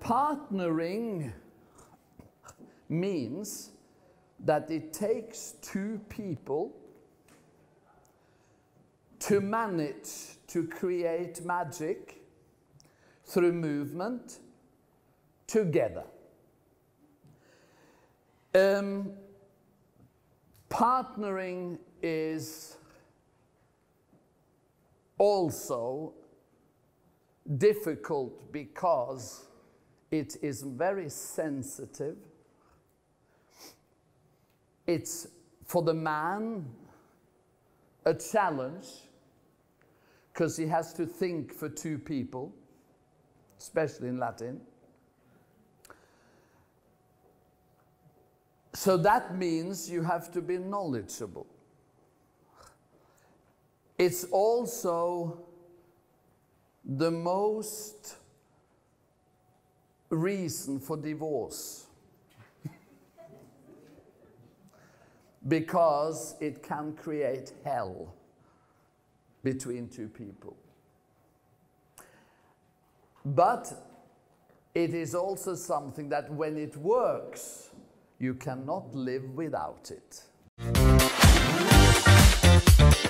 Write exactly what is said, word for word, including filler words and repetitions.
Partnering means that it takes two people to manage to create magic through movement together. Um, partnering is also difficult because it is very sensitive. It's, for the man, a challenge because he has to think for two people, especially in Latin. So that means you have to be knowledgeable. It's also the most reason for divorce because it can create hell between two people. But it is also something that when it works, you cannot live without it.